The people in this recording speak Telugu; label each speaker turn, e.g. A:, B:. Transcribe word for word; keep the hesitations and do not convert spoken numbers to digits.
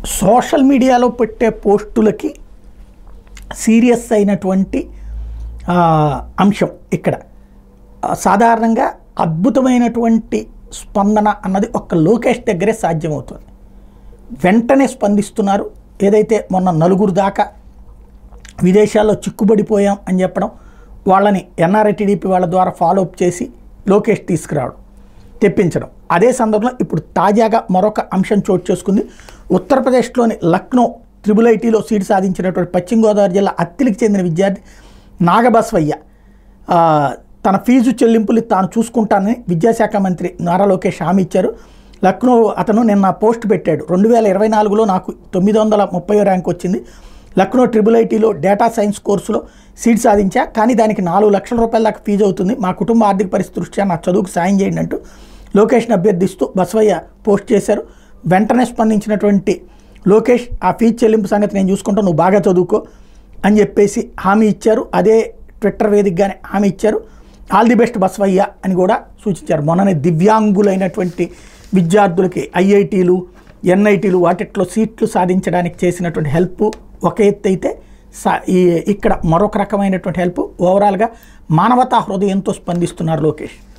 A: సోషల్ మీడియాలో పెట్టే పోస్టులకి సీరియస్ అయినటువంటి అంశం ఇక్కడ. సాధారణంగా అద్భుతమైనటువంటి స్పందన అన్నది ఒక్క లోకేష్ దగ్గరే సాధ్యమవుతుంది. వెంటనే స్పందిస్తున్నారు. ఏదైతే మొన్న నలుగురు దాకా విదేశాల్లో చిక్కుబడిపోయాం అని చెప్పడం, వాళ్ళని ఎన్ఆర్ఐ టీడీపీ వాళ్ళ ద్వారా ఫాలోఅప్ చేసి లోకేష్ తీసుకురావడం, తెప్పించడం. అదే సందర్భంలో ఇప్పుడు తాజాగా మరొక అంశం చోటు చేసుకుంది. ఉత్తరప్రదేశ్లోని లక్నో త్రిబుల్ ఐటీలో సీటు సాధించినటువంటి పశ్చిమ గోదావరి జిల్లా అత్తిలికి చెందిన విద్యార్థి నాగబసవయ్య తన ఫీజు చెల్లింపులు తాను చూసుకుంటానని విద్యాశాఖ మంత్రి నారా లోకేష్ హామీ ఇచ్చారు. లక్నో అతను నిన్న పోస్ట్ పెట్టాడు. రెండు వేల ఇరవై నాలుగులో నాకు తొమ్మిది వందల ముప్పై ర్యాంక్ వచ్చింది. లక్నో ట్రిపుల్ ఐటీలో డేటా సైన్స్ కోర్సులో సీట్ సాధించా, కానీ దానికి నాలుగు లక్షల రూపాయల దాకా ఫీజు అవుతుంది. మా కుటుంబ ఆర్థిక పరిస్థితి దృష్ట్యా నా చదువుకు సాయం చేయండి అంటూ లోకేష్ని అభ్యర్థిస్తూ బసవయ్య పోస్ట్ చేశారు. వెంటనే స్పందించినటువంటి లోకేష్ ఆ ఫీజు చెల్లింపు సంగతి నేను చూసుకుంటాను, నువ్వు బాగా చదువుకో అని చెప్పేసి హామీ ఇచ్చారు. అదే ట్విట్టర్ వేదికగానే హామీ ఇచ్చారు. ఆల్ ది బెస్ట్ బసవయ్య అని కూడా సూచించారు. మొన్ననే దివ్యాంగులైనటువంటి విద్యార్థులకి ఐఐటీలు ఎన్ఐటీలు వాటిట్లో సీట్లు సాధించడానికి చేసినటువంటి హెల్ప్ ఒక ఎత్తు అయితే, ఈ ఇక్కడ మరొక రకమైనటువంటి హెల్ప్. ఓవరాల్గా మానవతా హృదయంతో స్పందిస్తున్నారు లోకేష్.